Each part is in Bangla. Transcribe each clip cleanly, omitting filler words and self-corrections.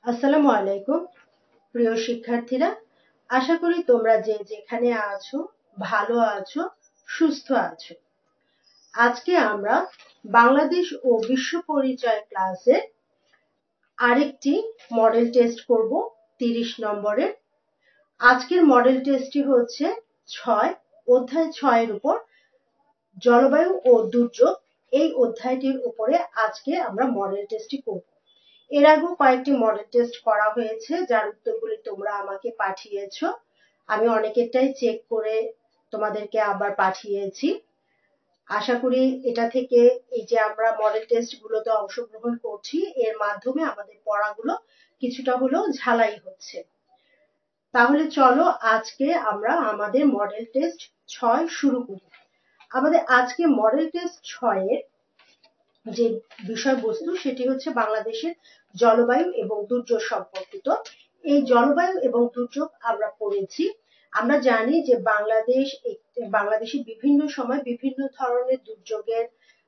আসসালামু আলাইকুম প্রিয় শিক্ষার্থীরা, আশা করি তোমরা যে যেখানে আছো ভালো আছো, সুস্থ আছো। আজকে আমরা বাংলাদেশ ও বিশ্ব পরিচয় ক্লাসে আরেকটি মডেল টেস্ট করব 30 নম্বরের। আজকের মডেল টেস্টটি হচ্ছে অধ্যায় 6 এর উপর জলবায়ু ও দুর্যোগ। এই অধ্যায়টির উপরে আজকে আমরা মডেল টেস্টটি করব। এর আগেও কয়েকটি মডেল টেস্ট করা হয়েছে, যার উত্তরগুলি তোমরা আমাকে পাঠিয়েছো। আমি অনেকেরটাই চেক করে তোমাদেরকে আবার পাঠিয়েছি। আশা করি এটা থেকে এই যে আমরা মডেল টেস্ট গুলোতে অংশগ্রহণ করছি, এর মাধ্যমে আমাদের পড়াগুলো কিছুটা হলেও ঝালাই হচ্ছে। তাহলে চলো আজকে আমরা আমাদের মডেল টেস্ট 6 শুরু করি। আমাদের আজকে মডেল টেস্ট 6 এর যে বিষয়বস্তু সেটি হচ্ছে বাংলাদেশের জলবায়ু এবং দুর্যোগ সম্পর্কিত। এই জলবায়ু এবং দুর্যোগ আমরা পড়েছি। আমরা জানি যে বাংলাদেশে বিভিন্ন সময় বিভিন্ন ধরনের দুর্যোগের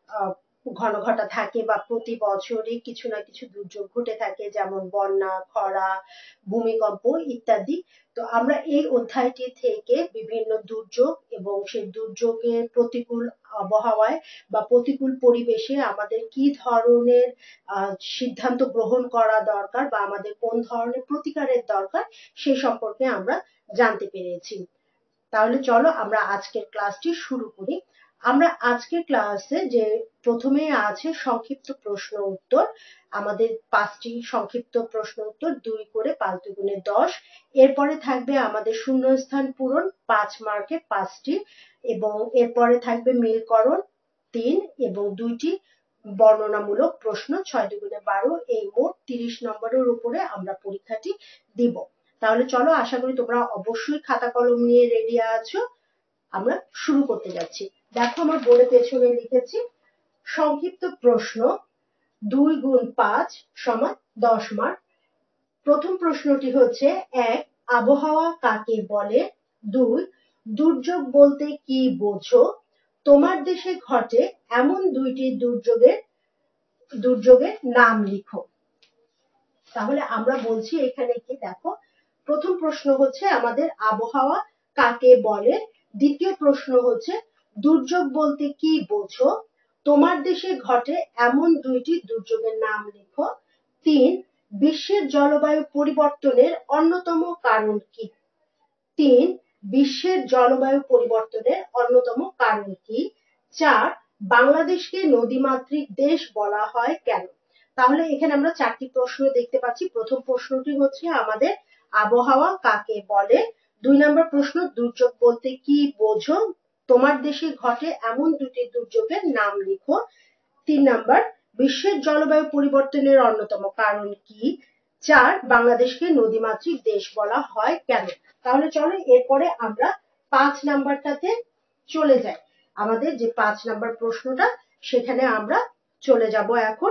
ঘনঘটা থাকে বা প্রতি বছরই কিছু না কিছু দুর্যোগ ঘটে থাকে, যেমন বন্যা, খরা, ভূমিকম্প ইত্যাদি। তো আমরা এই অধ্যায়টি থেকে বিভিন্ন দুর্যোগ এবং সেই দুর্যোগের প্রতিকূল আবহাওয়ায় বা প্রতিকূল পরিবেশে আমাদের কি ধরনের সিদ্ধান্ত গ্রহণ করা দরকার বা আমাদের কোন ধরনের প্রতিকারের দরকার সে সম্পর্কে আমরা জানতে পেরেছি। তাহলে চলো আমরা আজকের ক্লাসটি শুরু করি। আমরা আজকের ক্লাসে যে প্রথমে আছে সংক্ষিপ্ত প্রশ্ন উত্তর। আমাদের 5টি সংক্ষিপ্ত প্রশ্ন উত্তর, 2 করে 5 দুগুণে 10। এরপরে থাকবে আমাদের শূন্যস্থান পূরণ 5 মার্কে 5টি, এবং এরপরে থাকবে মিলকরণ 3 এবং 2টি বর্ণনামূলক প্রশ্ন 6 দুগুণে 12। এই মোট 30 নম্বরের উপরে আমরা পরীক্ষাটি দিব। তাহলে চলো, আশা করি তোমরা অবশ্যই খাতা কলম নিয়ে রেডি আছো। আমরা শুরু করতে যাচ্ছি। দেখো আমার বোর্ডে পেছনে লিখেছি সংক্ষিপ্ত প্রশ্ন 2 গুণ 5 সমান 10 মার্ক। প্রথম প্রশ্নটি হচ্ছে 1 আবহাওয়া কাকে বলে, 2 দুর্যোগ বলতে কি বোঝো, তোমার দেশে ঘটে এমন 2টি দুর্যোগের নাম লিখো। তাহলে আমরা বলছি এখানে কি, দেখো প্রথম প্রশ্ন হচ্ছে আমাদের আবহাওয়া কাকে বলে, দ্বিতীয় প্রশ্ন হচ্ছে দুর্যোগ বলতে কি বোঝো, তোমার দেশে ঘটে এমন 2টি দুর্যোগের নাম লিখো, 3 বিশ্বের জলবায়ু পরিবর্তনের অন্যতম কারণ কি, 3 বিশ্বের জলবায়ু পরিবর্তনের অন্যতম কারণ কি, 4 বাংলাদেশকে নদীমাতৃক দেশ বলা হয় কেন। তাহলে এখানে আমরা 4টি প্রশ্ন দেখতে পাচ্ছি। প্রথম প্রশ্নটি হচ্ছে আমাদের আবহাওয়া কাকে বলে, 2 নম্বর প্রশ্ন দুর্যোগ বলতে কি বোঝো, তোমার দেশে ঘটে এমন 2টি দুর্যোগের নাম লিখো, 3 নম্বর বিশ্বের জলবায়ু পরিবর্তনের অন্যতম কারণ কি, 4 বাংলাদেশকে নদীমাতৃক দেশ বলা হয় কেন। তাহলে চলো এরপরে আমরা 5 নাম্বারটাতে চলে যাই। আমাদের যে 5 নাম্বার প্রশ্নটা সেখানে আমরা চলে যাব এখন।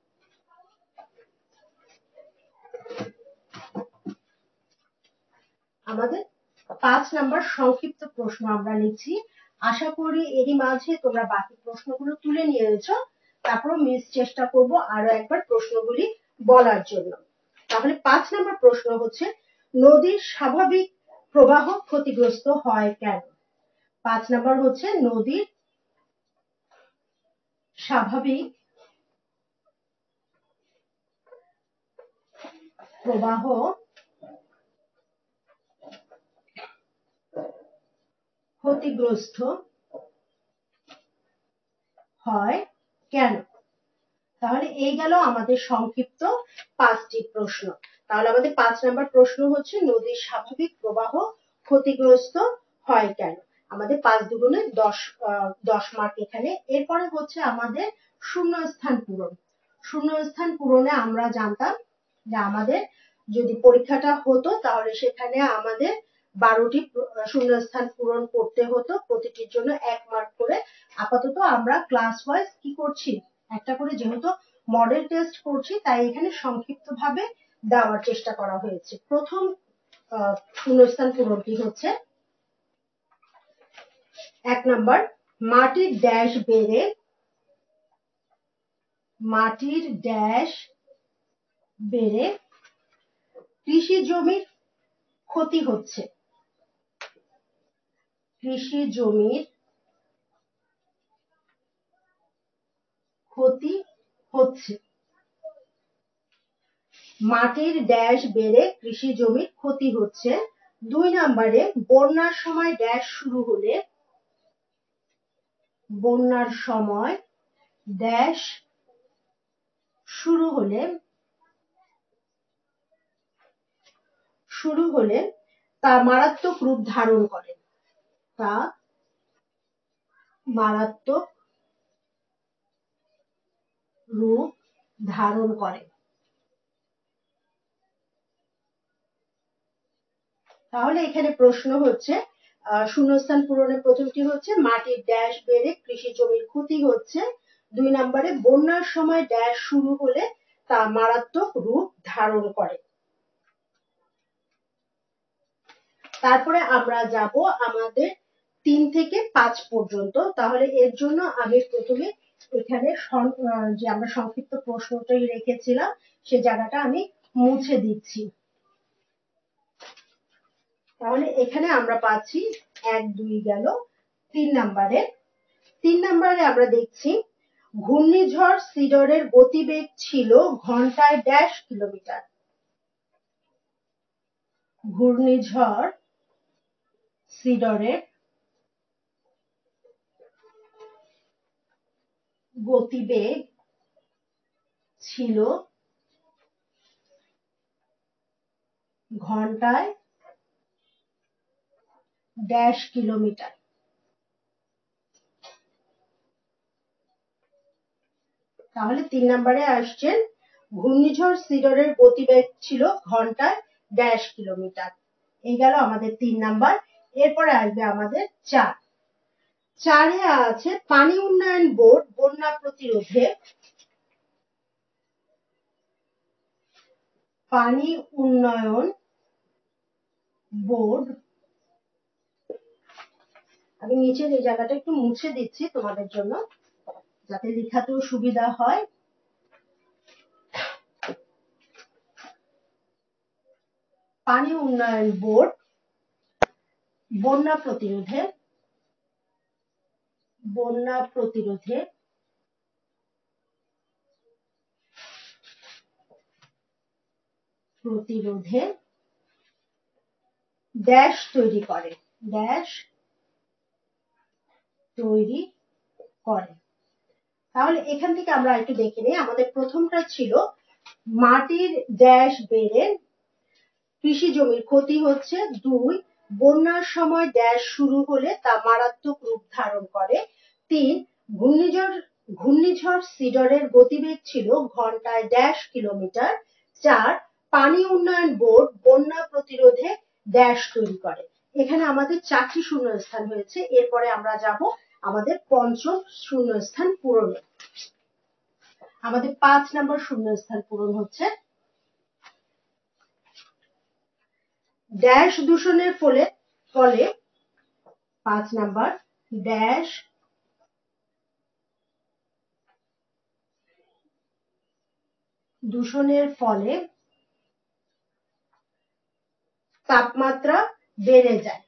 আমাদের 5 নাম্বার সংক্ষিপ্ত প্রশ্ন আমরা লিখছি। আশা করি এরই মাঝে তোমরা বাকি প্রশ্নগুলো তুলে নিয়েছো। তারপর মিস চেষ্টা করব আরো একবার প্রশ্নগুলি বলার জন্য। তাহলে 5 নাম্বার প্রশ্ন হচ্ছে নদীর স্বাভাবিক প্রবাহ ক্ষতিগ্রস্ত হয় কেন। 5 নাম্বার হচ্ছে নদীর স্বাভাবিক প্রবাহ ক্ষতিগ্রস্ত হয় কেন। তাহলে এই গেল আমাদের সংক্ষিপ্ত 5টি প্রশ্ন। তাহলে আমাদের 5 নাম্বার প্রশ্ন হচ্ছে নদীর স্বাভাবিক প্রবাহ ক্ষতিগ্রস্ত হয় কেন। আমাদের 5 দুগুণে 10 মার্ক এখানে। এরপরে হচ্ছে আমাদের শূন্যস্থান পূরণ। শূন্যস্থান পূরণে আমরা জানতাম যে আমাদের যদি পরীক্ষাটা হতো তাহলে সেখানে আমাদের 12টি শূন্যস্থান পূরণ করতে হতো, প্রতিটির জন্য 1 মার্ক করে। আপাতত আমরা ক্লাস ওয়াইজ কি করছি, একটা করে, যেহেতু মডেল টেস্ট করছি তাই এখানে সংক্ষিপ্ত ভাবে দেওয়ার চেষ্টা করা হয়েছে। প্রথম শূন্যস্থান পূরণটি হচ্ছে 1 নাম্বার মাটির ড্যাশ বেড়ে কৃষি জমির ক্ষতি হচ্ছে। কৃষি জমির ক্ষতি হচ্ছে। মাটির ড্যাশ বেড়ে কৃষি জমির ক্ষতি হচ্ছে। 2 নম্বরে বন্যার সময় ড্যাশ শুরু হলে, বন্যার সময় ড্যাশ শুরু হলে তা মারাত্মক রূপ ধারণ করে। তা মারাত্মক রূপ ধারণ করে। তাহলে এখানে প্রশ্ন হচ্ছে, শূন্যস্থান পূরণের প্রথমটি হচ্ছে মাটির ড্যাশ বেড়ে কৃষি জমির ক্ষতি হচ্ছে। 2 নম্বরে বন্যার সময় ড্যাশ শুরু হলে তা মারাত্মক রূপ ধারণ করে। তারপরে আমরা যাব আমাদের 3 থেকে 5 পর্যন্ত। তাহলে এর জন্য আমি প্রথমে এখানে যে আমরা সংক্ষিপ্ত প্রশ্নটাই রেখেছিলাম সে জায়গাটা আমি মুছে দিচ্ছি। তাহলে এখানে আমরা পাচ্ছি 1 2 গেল। 3 নম্বরে আমরা দেখছি ঘূর্ণিঝড় সিডরের গতিবেগ ছিল ঘন্টায় ড্যাশ কিলোমিটার। ঘূর্ণিঝড় সিডরের গতিবেগ ছিল ঘন্টায় ড্যাশ কিলোমিটার। তাহলে 3 নম্বরে আসছেন ঘূর্ণিঝড় সিডরের গতিবেগ ছিল ঘন্টায় ড্যাশ কিলোমিটার। এই গেল আমাদের 3 নাম্বার। এরপরে আসবে আমাদের 4 আছে পানি উন্নয়ন বোর্ড বন্যা প্রতিরোধে, পানি উন্নয়ন বোর্ড, আমি নিচের এই জায়গাটা একটু মুছে দিচ্ছি তোমাদের জন্য যাতে লেখাতেও সুবিধা হয়। পানি উন্নয়ন বোর্ড বন্যা প্রতিরোধে ড্যাশ তৈরি করে। তাহলে এখান থেকে আমরা একটু দেখে নিই। আমাদের প্রথমটা ছিল মাটির ড্যাশ বেড়ে কৃষি জমির ক্ষতি হচ্ছে। 2 বন্যার সময় ড্যাশ শুরু হলে তা মারাত্মক রূপ ধারণ করে। 3 ঘূর্ণিঝড় সিডরের গতিবেগ ছিল ঘন্টায় ড্যাশ কিলোমিটার। 4 পানি উন্নয়ন বোর্ড বন্যা প্রতিরোধে ড্যাশ তৈরি করে। এখানে আমাদের 4টি শূন্যস্থান হয়েছে। এরপরে আমরা যাব আমাদের পঞ্চম শূন্যস্থান পূরণে। আমাদের 5 নম্বর শূন্যস্থান পূরণ হচ্ছে ড্যাশ দূষণের ফলে 5 নাম্বার ড্যাশ দূষণের ফলে তাপমাত্রা বেড়ে যায়।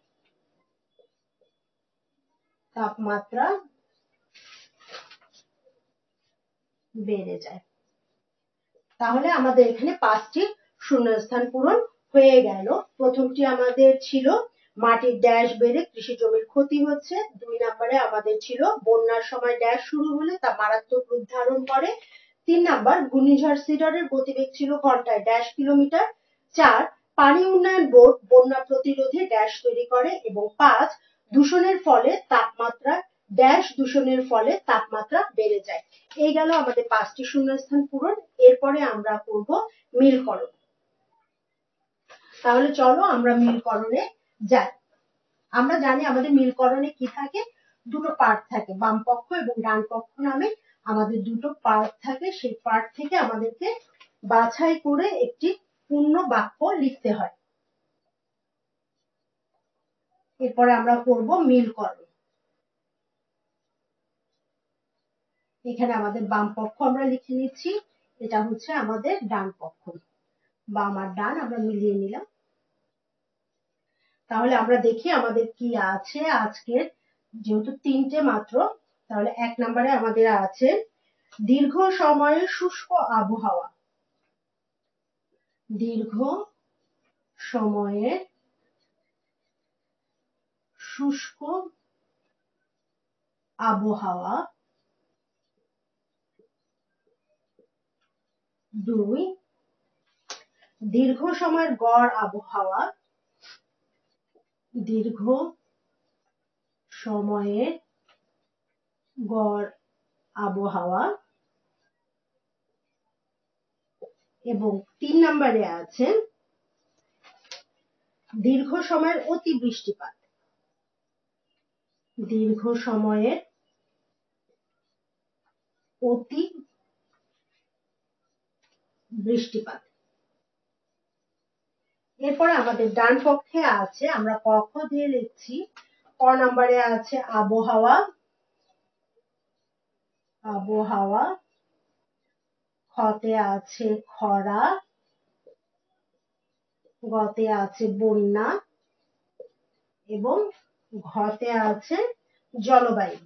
তাহলে আমাদের এখানে 5টি শূন্যস্থান পূরণ হয়ে গেল। প্রথমটি আমাদের ছিল মাটির ড্যাশ বেড়ে কৃষি জমির ক্ষতি হচ্ছে। 2 নম্বরে আমাদের ছিল বন্যার সময় ড্যাশ শুরু হলে তা মারাত্মক রূপ ধারণ করে। 3 নাম্বার ঘূর্ণিঝড় সিডরের গতিবেগ ছিল ঘন্টায় ড্যাশ কিলোমিটার। 4 পানি উন্নয়ন বোর্ড বন্যা প্রতিরোধে ড্যাশ তৈরি করে। এবং 5 দূষণের ফলে তাপমাত্রা বেড়ে যায়। এই গেল আমাদের 5টি শূন্যস্থান পূরণ। এরপরে আমরা করব মিলকরণ। তাহলে চলো আমরা মিলকরণে যাই। আমরা জানি আমাদের মিলকরণে কি থাকে, দুটো পার্ট থাকে, বাম পক্ষ এবং ডান পক্ষ নামে আমাদের দুটো পার্ট থাকে। সেই পার্ট থেকে আমাদেরকে বাছাই করে একটি পূর্ণ বাক্য লিখতে হয়। এরপরে আমরা করব মিলকরণ। এখানে আমাদের বাম পক্ষ আমরা লিখে নিচ্ছি, এটা হচ্ছে আমাদের ডান পক্ষ। বাম আর ডান আমরা মিলিয়ে নিলাম। তাহলে আমরা দেখি আমাদের কি আছে আজকের, যেহেতু 3টে মাত্র, তাহলে 1 নম্বরে আমাদের আছে দীর্ঘ সময়ে শুষ্ক আবহাওয়া। দীর্ঘ সময়ে শুষ্ক আবহাওয়া। 2, দীর্ঘ সময়ের গড় আবহাওয়া। দীর্ঘ সময়ের গড় আবহাওয়া। এবং 3 নম্বরে আছে দীর্ঘ সময়ের অতি বৃষ্টিপাত। দীর্ঘ সময়ের অতি বৃষ্টিপাত। এরপরে আমাদের ডান পক্ষে আছে, আমরা ক দিয়ে লিখছি, ক নম্বরে আছে আবহাওয়া। আবহাওয়া। খতে আছে খরা। গতে আছে বন্যা এবং ঘতে আছে জলবায়ু।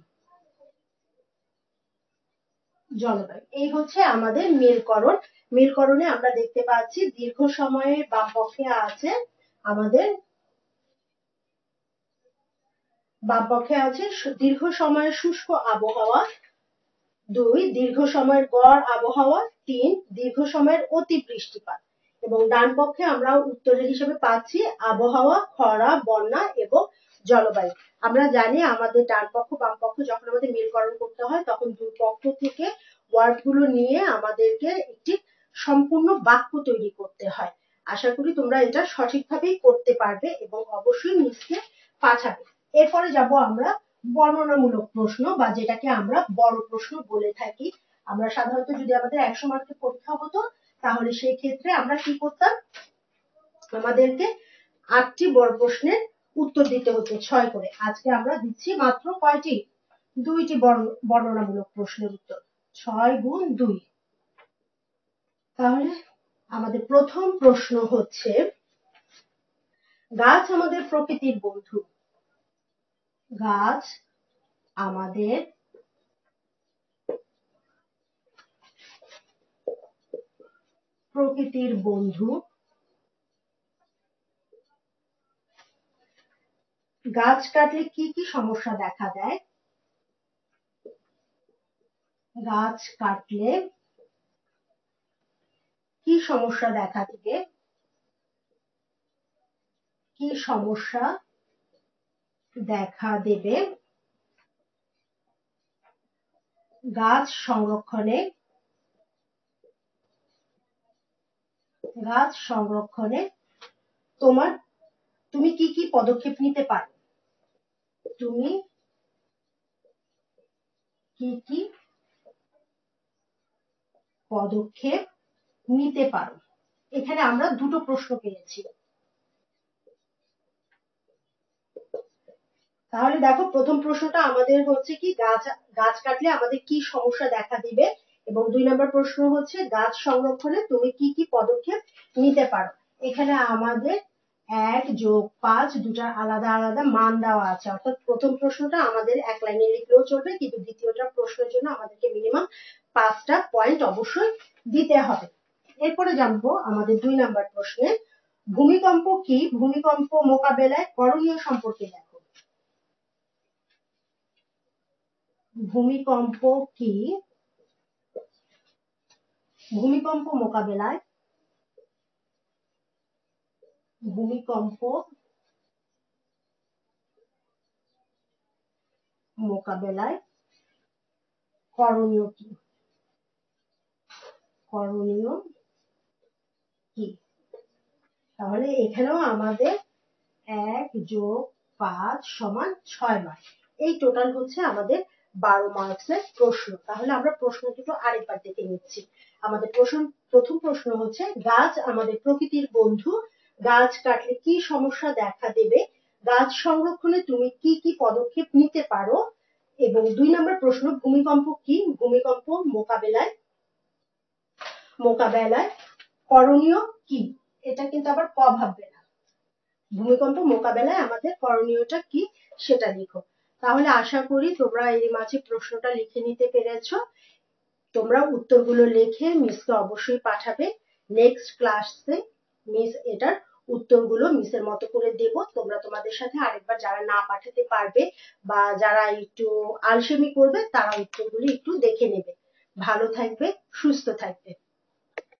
জলবায়ু এই হচ্ছে আমাদের মেলকরণ। মেলকরণে আমরা দেখতে পাচ্ছি দীর্ঘ সময়ে বাম পক্ষে আছে আমাদের, বাম পক্ষে আছে দীর্ঘ সময়ের শুষ্ক আবহাওয়া। 2, দীর্ঘ সময়ের গড় আবহাওয়া। 3, দীর্ঘ সময়ের অতি বৃষ্টিপাত। এবং ডান পক্ষে আমরা উত্তরের হিসেবে পাচ্ছি আবহাওয়া, খরা, বন্যা এবং জলবায়ু। আমরা জানি আমাদের ডান পক্ষ বাম পক্ষ যখন আমাদের মেলকরণ করতে হয় তখন দুই পক্ষ থেকে ওয়ার্ড গুলো নিয়ে আমাদেরকে একটি সম্পূর্ণ বাক্য তৈরি করতে হয়। আশা করি তোমরা এটা সঠিকভাবেই করতে পারবে এবং অবশ্যই মিসকে পাঠাবে। এরপরে যাব আমরা বর্ণনামূলক প্রশ্ন, বা যেটাকে আমরা বড় প্রশ্ন বলে থাকি। আমরা সাধারণত যদি আমাদের 100 মার্কের পরীক্ষা হতো তাহলে সেই ক্ষেত্রে আমরা কি করতাম, আমাদেরকে 8টি বড় প্রশ্নের উত্তর দিতে হতো 6 করে। আজকে আমরা দিচ্ছি মাত্র কয়টি, 2টি বর্ণনামূলক প্রশ্নের উত্তর, 6 গুণ 2। তাহলে আমাদের প্রথম প্রশ্ন হচ্ছে, গাছ আমাদের প্রকৃতির বন্ধু। গাছ আমাদের প্রকৃতির বন্ধু। গাছ কাটলে কি কি সমস্যা দেখা দেয়? গাছ কাটলে কি সমস্যা দেখা দিবে? কি সমস্যা দেখা দেবে? গাছ সংরক্ষণে তুমি কি কি পদক্ষেপ নিতে পারো? তুমি কি কি পদক্ষেপ নিতে পারো? এখানে আমরা দুটো প্রশ্ন পেয়েছি। তাহলে দেখো প্রথম প্রশ্নটা আমাদের হচ্ছে কি, গাছ কাটলে আমাদের কি সমস্যা দেখা দিবে, এবং 2 নম্বর প্রশ্ন হচ্ছে গাছ সংরক্ষণে তুমি কি কি পদক্ষেপ নিতে পারো। এখানে আমাদের 1 + 5 দুটা আলাদা আলাদা মান দেওয়া আছে, অর্থাৎ প্রথম প্রশ্নটা আমাদের এক লাইনে লিখলেও চলবে, কিন্তু দ্বিতীয়টা প্রশ্নের জন্য আমাদেরকে মিনিমাম 5টা পয়েন্ট অবশ্যই দিতে হবে। এরপরে জানবো আমাদের 2 নম্বর প্রশ্নে, ভূমিকম্প কি? ভূমিকম্প মোকাবেলায় করণীয় সম্পর্কে দেখো। ভূমিকম্প কি? ভূমিকম্প মোকাবেলায় করণীয় কি? করণীয় কি? তাহলে এখানেও আমাদের 1 + 5 = 6 মার্ক। এই টোটাল হচ্ছে আমাদের 12 মার্কসের প্রশ্ন। তাহলে আমরা প্রশ্ন দুটো আরেকবার দেখে নিচ্ছি। আমাদের প্রথম প্রশ্ন হচ্ছে, গাছ আমাদের প্রকৃতির বন্ধু। গাছ কাটলে কি সমস্যা দেখা দেবে? গাছ সংরক্ষণে তুমি কি কি পদক্ষেপ নিতে পারো? এবং 2 নম্বর প্রশ্ন, ভূমিকম্প কি? ভূমিকম্প মোকাবেলায় করণীয় কি? এটা কিন্তু আবার ক ভাববে না। ভূমিকম্প মোকাবেলায় আমাদের করণীয়টা কি সেটা লিখো। তাহলে আশা করি তোমরা এর মাঝে প্রশ্নটা লিখে নিতে পেরেছো। তোমরা উত্তরগুলো লিখে মিসকে অবশ্যই পাঠাবে। নেক্সট ক্লাসে মিস এটার উত্তরগুলো মিসের মতো করে দেব। তোমরা তোমাদের সাথে আরেকবার যারা না পাঠাতে পারবে বা যারা একটু আলসেমি করবে তারা উত্তরগুলো একটু দেখে নেবে। ভালো থাকবে, সুস্থ থাকবে।